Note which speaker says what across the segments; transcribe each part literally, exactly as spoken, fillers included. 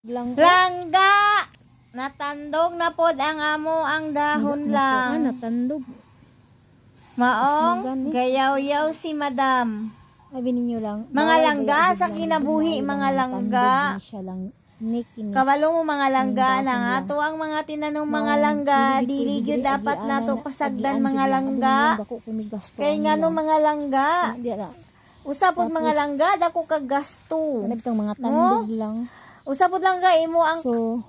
Speaker 1: Langga.
Speaker 2: Langga! Natandog na pod ang amo ang dahon lang.
Speaker 1: Ah, natandog.
Speaker 2: Maong, gayaw-yaw si madam.
Speaker 1: Sabi ninyo lang.
Speaker 2: Mga langga sa kinabuhi, mga langga. Kabalo mo mga langga na nga. To ang mga tinanong mga langga, dili gyud dapat nato pasagdan mga langga. Kay ngano mga langga. Usapod mga langga, dako kag gasto.
Speaker 1: Mga tandog lang.
Speaker 2: Usapod langga imo ang
Speaker 1: So,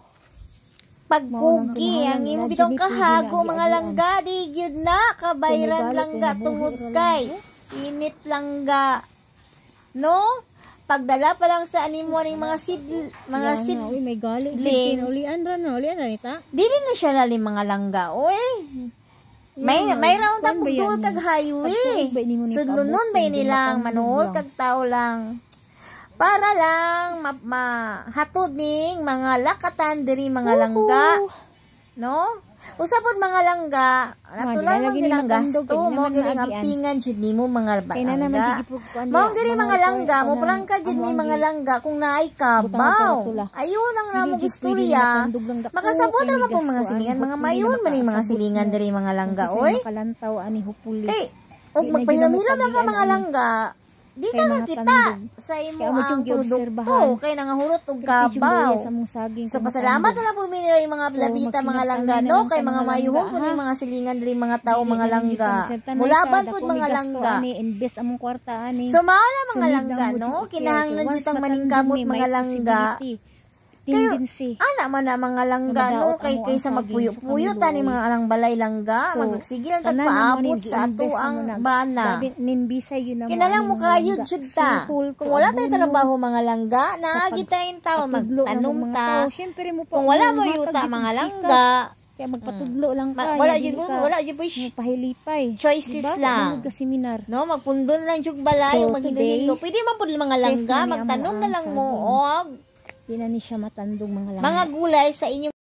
Speaker 2: pagpugi ang imo bitong kahago mga langga di gyud na kabayran langga tungod kay init langga no pagdala pa lang sa animo ning mga sid mga sid
Speaker 1: uy may gali
Speaker 2: ling
Speaker 1: ulian ra na ulian ra nita
Speaker 2: dili na siya lalim mga langga oy may may raon ta pugdol kag highway sudlunon bay nilang manuhol kag tao lang para lang mahatod ning mga lakatan diri mga langga no usapod mga langga natural man gyud ang gasto mo gyud ang ampingan jud nimo mga langga mo diri mga langga mo prangka jud mi mga langga kung naay kabaw ayun ang namo istorya makasabot ra man pong mga silingan mga mayon man mga silingan diri mga langga oy
Speaker 1: makalantaw ani hupuli
Speaker 2: kay og magpahiram-hiram lang ka mga langga di na makita sa imo ang produkto kay nangahurot og kabaw. So pasalamat na lang po minira yung mga labita mga langga no kay mga mayuhon po yung mga silingan diri mga tao mga langga. Mulaban po mga langga.
Speaker 1: Invest among kwarta ani.
Speaker 2: So mao na mga langga no kinahanglan jud ang maningkamot mga langga.
Speaker 1: Tendency.
Speaker 2: Ana man na mga langga no kay kaysa magpuyo-puyo tani mga alang balay langga magagsige lang tag paabot sa ato ang bana. Kinalang mo kayod jud ta. Kung wala tay trabaho mga langga naagi tayong tao magtanom ta. Kung wala mo yuta mga langga
Speaker 1: kaya magpatudlo lang ka.
Speaker 2: Wala jud wala jud
Speaker 1: pahilipay.
Speaker 2: Choices lang. No magpundon lang jud balay maghinto. Pwede man pud mga langga magtanom na lang mo og
Speaker 1: di na ni siya matandong mga langga.
Speaker 2: Mga gulay sa inyong